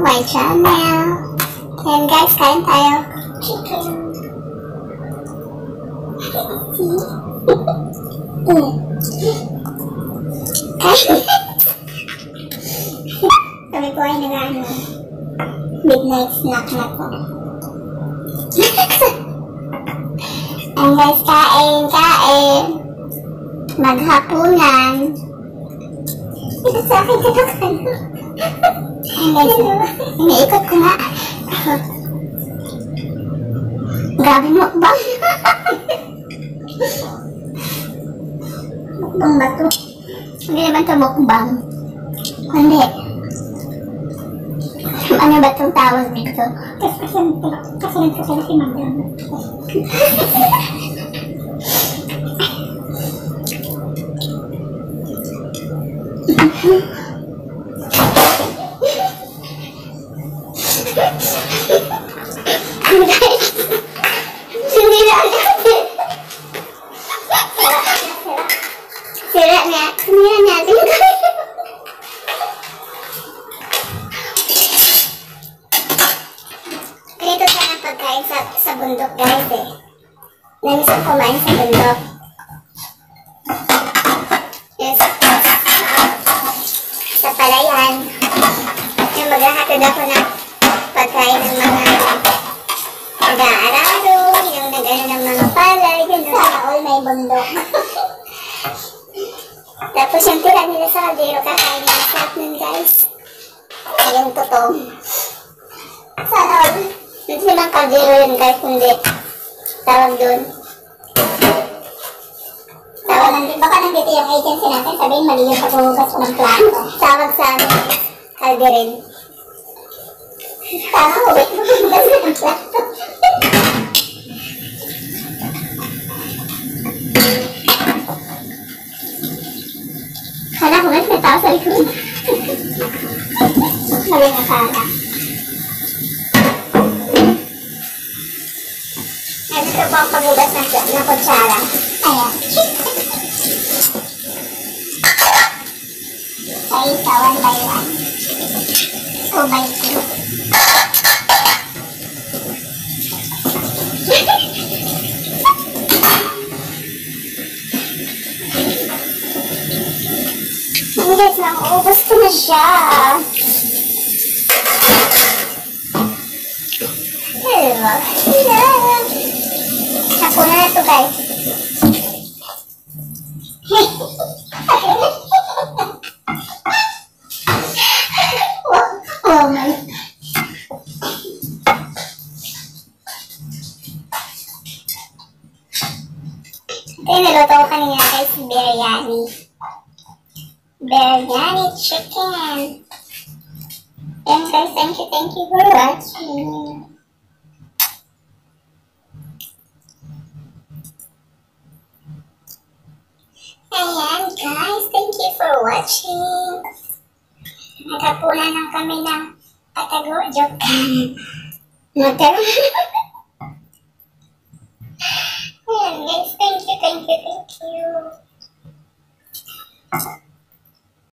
my channel. And guys, kain tayo. Chicken. Kami po ay nag-ano, midnight snack na po. And guys, kain. Maghapunan. Ito sa akin ito kayo. And guys, iniikot ko nga. Grabe mukbang. Mukbang ba ito? Hindi naman ito mukbang. Hindi. Ano ba itong tawag dito? Kasi nagkakala si Madam. Sira natin. Ganito sana pagkain sa bundok guys eh. Namisang kumain sa bundok. Yes, sa palayan. Yung maghahatid ako ng pagkain ng mga nag-aararo, yung nag-ano ng mga palay, gano'n sa all may bundok. Tapos yung tira nila sa kaldero, kakain ng sarap nun guys. Yung totoo. Sana all. Hindi naman kaldero yun guys, kundi tawag dun. Baka nandito yung agency natin, sabihin mali yung paghuhugas ko ng plato. Tawag sa amin, kalderin. Tama ko, wait, maghuhugas ko ng plato. Kala ko guys, may tao sa likod. Mali na kala. Ito po ang paghugas ng kutsara. Ayan. Sa isa, 1 by 1. 2 by 2. Ang guys, nauubos ko na siya. Hello. Ako na ito guys. Oh my. Ito yung niluto ko kanina guys, biryani. Biryani chicken. And guys, thank you for watching. Ayan guys, thank you for watching. Naghapunan lang kami ng patago. Joke.